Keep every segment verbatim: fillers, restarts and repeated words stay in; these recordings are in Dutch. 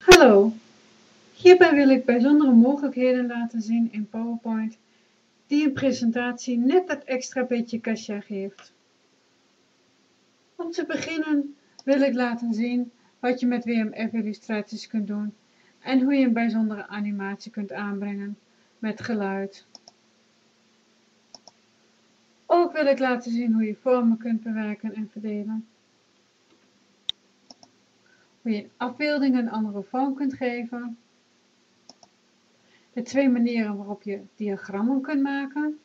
Hallo, hierbij wil ik bijzondere mogelijkheden laten zien in PowerPoint die een presentatie net dat extra beetje cachet geeft. Om te beginnen wil ik laten zien wat je met W M F illustraties kunt doen en hoe je een bijzondere animatie kunt aanbrengen met geluid. Ook wil ik laten zien hoe je vormen kunt bewerken en verdelen. Hoe je een afbeelding een andere vorm kunt geven. De twee manieren waarop je diagrammen kunt maken.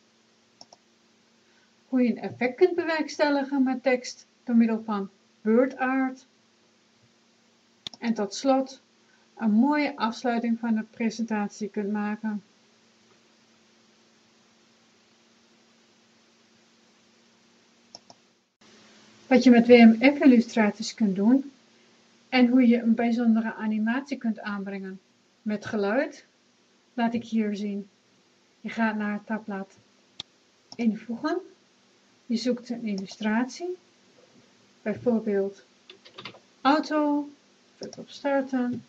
Hoe je een effect kunt bewerkstelligen met tekst door middel van WordArt. En tot slot een mooie afsluiting van de presentatie kunt maken. Wat je met W M F illustraties kunt doen en hoe je een bijzondere animatie kunt aanbrengen met geluid, laat ik hier zien. Je gaat naar het tabblad invoegen. Je zoekt een illustratie, bijvoorbeeld auto, druk op starten.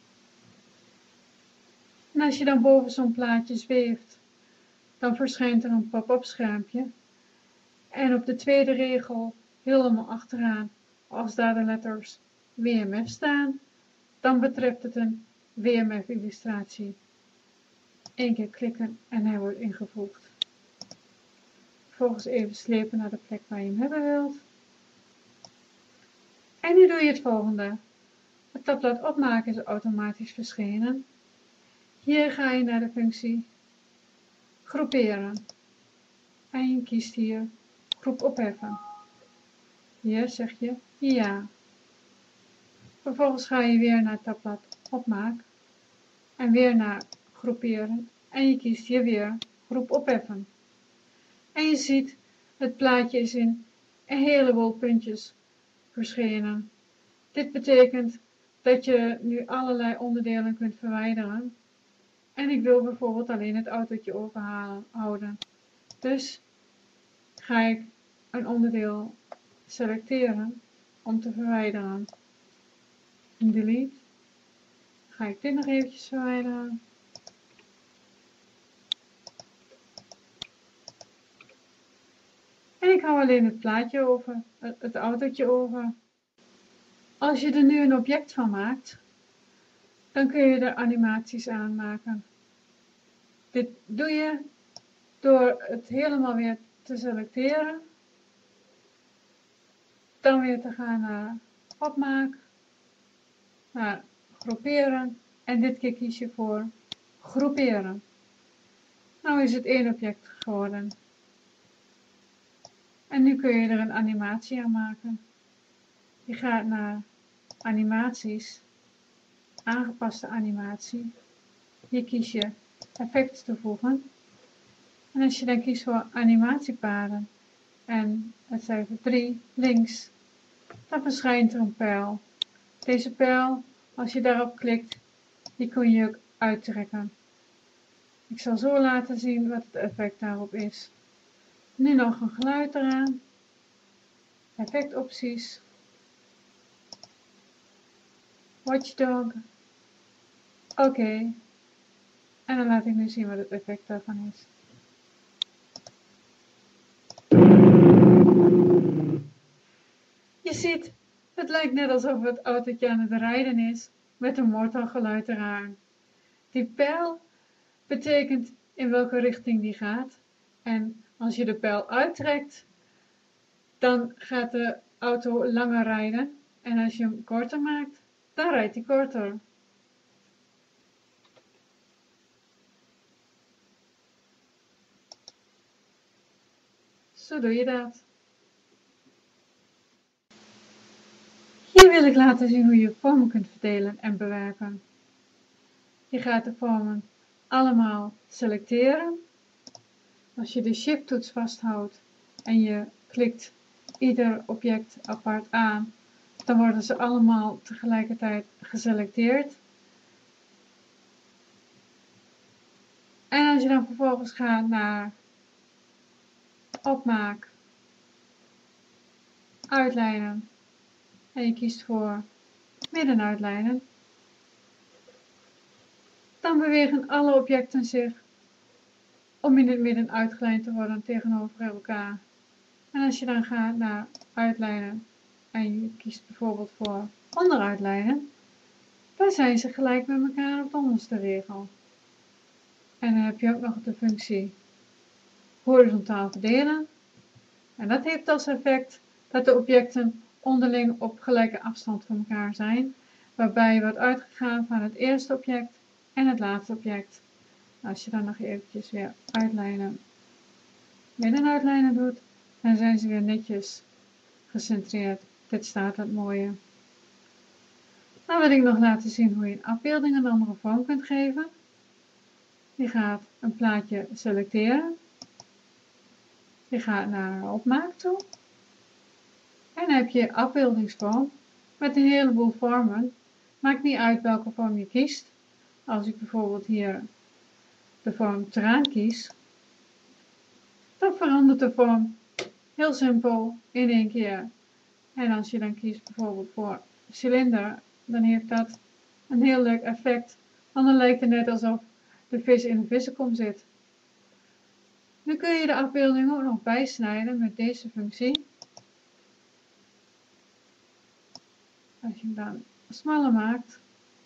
En als je dan boven zo'n plaatje zweeft, dan verschijnt er een pop-up schermpje. En op de tweede regel, helemaal achteraan, als daar de letters W M F staan, dan betreft het een W M F illustratie. Eén keer klikken en hij wordt ingevoegd. Vervolgens even slepen naar de plek waar je hem hebben wilt. En nu doe je het volgende. Het tabblad opmaken is automatisch verschenen. Hier ga je naar de functie groeperen. En je kiest hier groep opheffen. Hier zeg je ja. Vervolgens ga je weer naar het tabblad opmaak. En weer naar groeperen. En je kiest hier weer groep opheffen. En je ziet, het plaatje is in een heleboel puntjes verschenen. Dit betekent dat je nu allerlei onderdelen kunt verwijderen. En ik wil bijvoorbeeld alleen het autootje overhouden. Dus ga ik een onderdeel selecteren om te verwijderen. En delete. Ga ik dit nog eventjes verwijderen. En ik hou alleen het plaatje over, het autootje over. Als je er nu een object van maakt, dan kun je er animaties aan maken. Dit doe je door het helemaal weer te selecteren. Dan weer te gaan naar opmaak, naar groeperen en dit keer kies je voor groeperen. Nou is het één object geworden. En nu kun je er een animatie aan maken. Je gaat naar animaties, aangepaste animatie. Hier kies je effect toevoegen. En als je dan kiest voor animatiepaden en het cijfer drie links, dan verschijnt er een pijl. Deze pijl, als je daarop klikt, die kun je ook uittrekken. Ik zal zo laten zien wat het effect daarop is. Nu nog een geluid eraan. Effectopties. Watchdog. Oké. Okay. En dan laat ik nu zien wat het effect daarvan is. Je ziet, het lijkt net alsof het autootje aan het rijden is, met een motorgeluid eraan. Die pijl betekent in welke richting die gaat. En als je de pijl uittrekt, dan gaat de auto langer rijden. En als je hem korter maakt, dan rijdt hij korter. Zo doe je dat. Hier wil ik laten zien hoe je vormen kunt verdelen en bewerken. Je gaat de vormen allemaal selecteren. Als je de Shift-toets vasthoudt en je klikt ieder object apart aan, dan worden ze allemaal tegelijkertijd geselecteerd. En als je dan vervolgens gaat naar opmaak, uitlijnen en je kiest voor midden uitlijnen, Dan bewegen alle objecten zich om in het midden uitgelijnd te worden tegenover elkaar. En als je dan gaat naar uitlijnen en je kiest bijvoorbeeld voor onderuitlijnen, dan zijn ze gelijk met elkaar op de onderste regel. En dan heb je ook nog de functie horizontaal verdelen. En dat heeft als effect dat de objecten onderling op gelijke afstand van elkaar zijn, waarbij wordt uitgegaan van het eerste object en het laatste object. Als je dan nog eventjes weer uitlijnen, middenuitlijnen doet, dan zijn ze weer netjes gecentreerd. Dit staat het mooie. Dan wil ik nog laten zien hoe je een afbeelding een andere vorm kunt geven. Je gaat een plaatje selecteren. Je gaat naar opmaak toe. En dan heb je afbeeldingsvorm met een heleboel vormen. Maakt niet uit welke vorm je kiest. Als ik bijvoorbeeld hier de vorm traan kies, dan verandert de vorm heel simpel in één keer. En als je dan kiest bijvoorbeeld voor cilinder, dan heeft dat een heel leuk effect. Want dan lijkt het net alsof de vis in een vissenkom zit. Nu kun je de afbeelding ook nog bijsnijden met deze functie. Als je hem dan smaller maakt,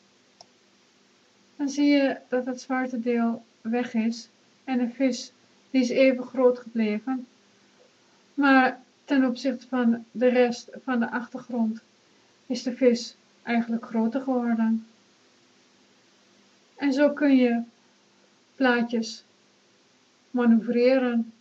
dan zie je dat het zwarte deel weg is en de vis die is even groot gebleven. Maar ten opzichte van de rest van de achtergrond is de vis eigenlijk groter geworden. En zo kun je plaatjes manoeuvreren.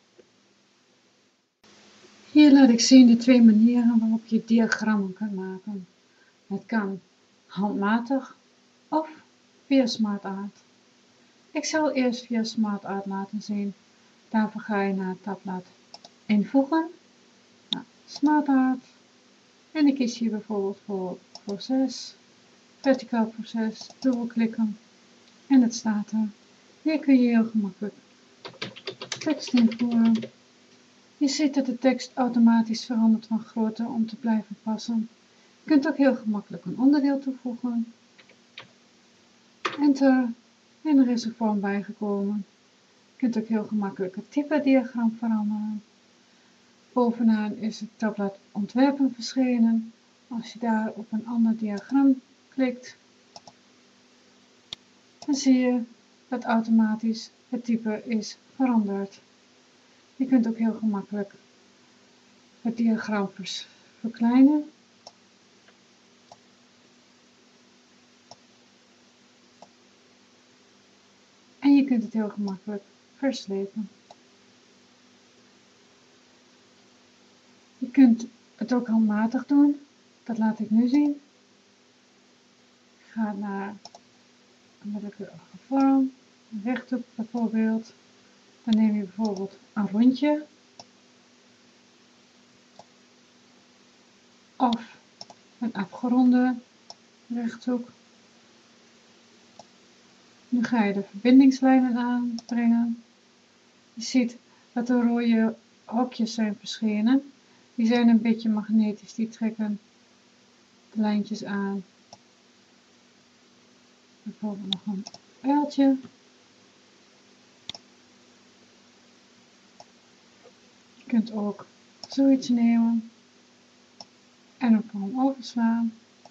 Hier laat ik zien de twee manieren waarop je diagrammen kunt maken. Het kan handmatig of via SmartArt. Ik zal eerst via SmartArt laten zien. Daarvoor ga je naar het tabblad invoegen, nou, SmartArt, en ik kies hier bijvoorbeeld voor proces, verticaal proces, dubbelklikken en het staat er. Hier kun je heel gemakkelijk tekst invoeren. Je ziet dat de tekst automatisch verandert van grootte om te blijven passen. Je kunt ook heel gemakkelijk een onderdeel toevoegen. Enter. En er is een vorm bijgekomen. Je kunt ook heel gemakkelijk het type diagram veranderen. Bovenaan is het tabblad ontwerpen verschenen. Als je daar op een ander diagram klikt, dan zie je dat automatisch het type is veranderd. Je kunt ook heel gemakkelijk het diagram verkleinen. En je kunt het heel gemakkelijk verslepen. Je kunt het ook handmatig doen. Dat laat ik nu zien. Ik ga naar een willekeurige vorm. Een rechthoek bijvoorbeeld. Dan neem je bijvoorbeeld een rondje. Of een afgeronde rechthoek. Nu ga je de verbindingslijnen aanbrengen. Je ziet dat de rode hokjes zijn verschenen. Die zijn een beetje magnetisch, die trekken de lijntjes aan. Bijvoorbeeld nog een pijltje. Je kunt ook zoiets nemen en op hem overslaan.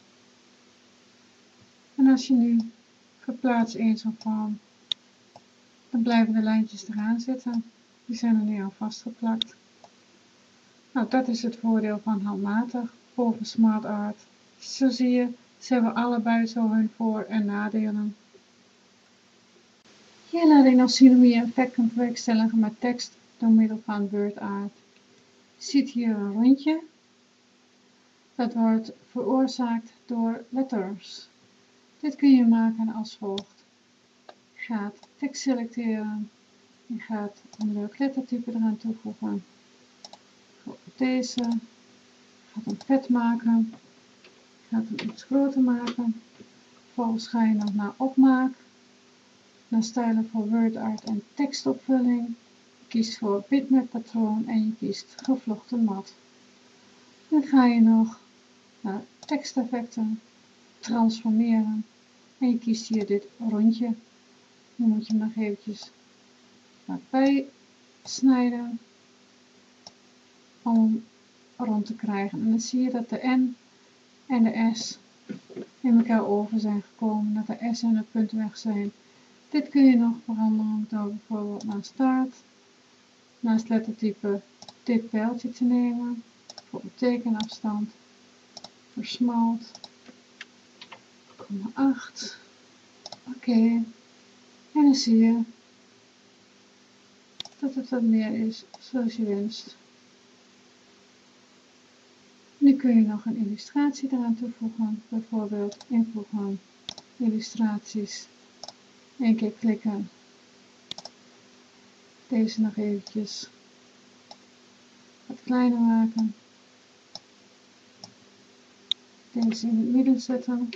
En als je nu verplaatst in zo'n vorm, dan blijven de lijntjes eraan zitten. Die zijn er nu al vastgeplakt. Nou, dat is het voordeel van handmatig boven SmartArt. Zo zie je, ze hebben allebei zo hun voor- en nadelen. Hier laat ik nog zien hoe je een effect kunt bewerkstelligen met tekst door middel van WordArt. Je ziet hier een rondje. Dat wordt veroorzaakt door letters. Dit kun je maken als volgt. Je gaat tekst selecteren. Je gaat een leuk lettertype eraan toevoegen. Deze. Je gaat hem vet maken. Je gaat hem iets groter maken. Vervolgens ga je nog naar opmaak. Naar stijlen voor WordArt en tekstopvulling. Je kiest voor bitmap patroon en je kiest gevlochten mat. Dan ga je nog naar teksteffecten, transformeren en je kiest hier dit rondje. Dan moet je hem nog eventjes wat bij snijden om hem rond te krijgen. En dan zie je dat de N en de S in elkaar over zijn gekomen, dat de S en de punt weg zijn. Dit kun je nog veranderen door bijvoorbeeld naast staart, naast lettertype dit pijltje te nemen, bijvoorbeeld tekenafstand, versmalt, komma acht, oké, okay. En dan zie je dat het wat meer is zoals je wenst. Nu kun je nog een illustratie eraan toevoegen, bijvoorbeeld invoegen, illustraties, één keer klikken, deze nog eventjes wat kleiner maken, deze in het midden zetten,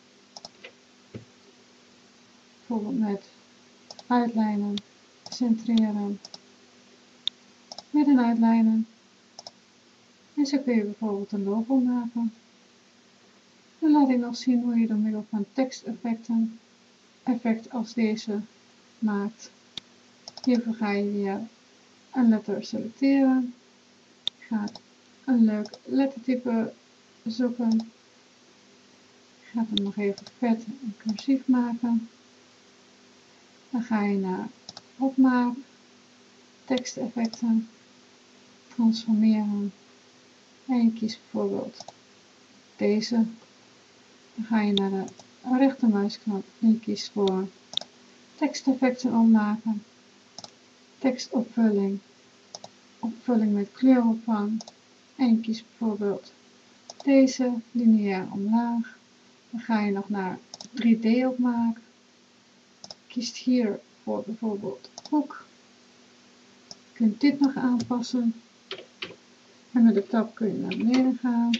bijvoorbeeld met uitlijnen, centreren, midden uitlijnen. En zo kun je bijvoorbeeld een logo maken. Dan laat ik nog zien hoe je door middel van teksteffecten effect als deze maakt. Hiervoor ga je weer een letter selecteren. Gaat een leuk lettertype zoeken. Gaat hem nog even vet en cursief maken. Dan ga je naar opmaak, teksteffecten, transformeren. En je kiest bijvoorbeeld deze. Dan ga je naar de rechtermuisknop en je kiest voor teksteffecten opmaken, tekstopvulling, opvulling met kleuropvang. En je kiest bijvoorbeeld deze lineair omlaag. Dan ga je nog naar drie D opmaken. Kiest hier voor bijvoorbeeld hoek. Je kunt dit nog aanpassen. En met de tab kun je naar beneden gaan.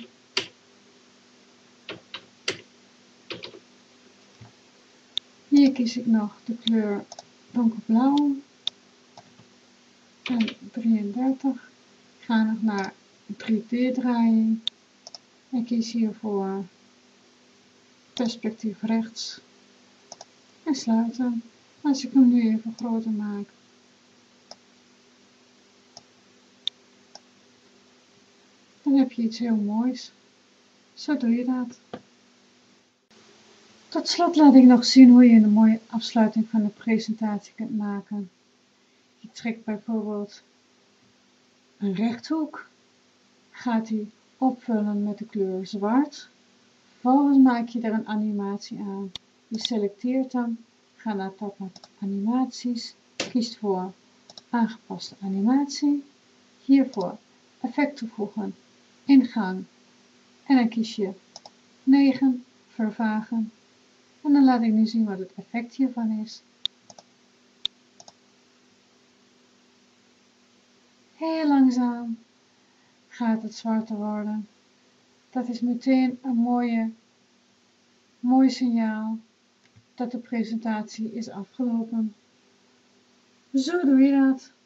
Hier kies ik nog de kleur donkerblauw en drieëndertig. Ik ga nog naar drie D draaiing en kies hiervoor perspectief rechts en sluiten. Als ik hem nu even groter maak, dan heb je iets heel moois. Zo doe je dat. Tot slot laat ik nog zien hoe je een mooie afsluiting van de presentatie kunt maken. Je trekt bijvoorbeeld een rechthoek, gaat die opvullen met de kleur zwart. Vervolgens maak je er een animatie aan. Je selecteert hem, ga naar tab met animaties, kiest voor aangepaste animatie. Hiervoor effect toevoegen, ingang en dan kies je negen, vervagen. En dan laat ik nu zien wat het effect hiervan is. Heel langzaam gaat het zwarter worden. Dat is meteen een mooie, mooi signaal dat de presentatie is afgelopen. Zo doe je dat.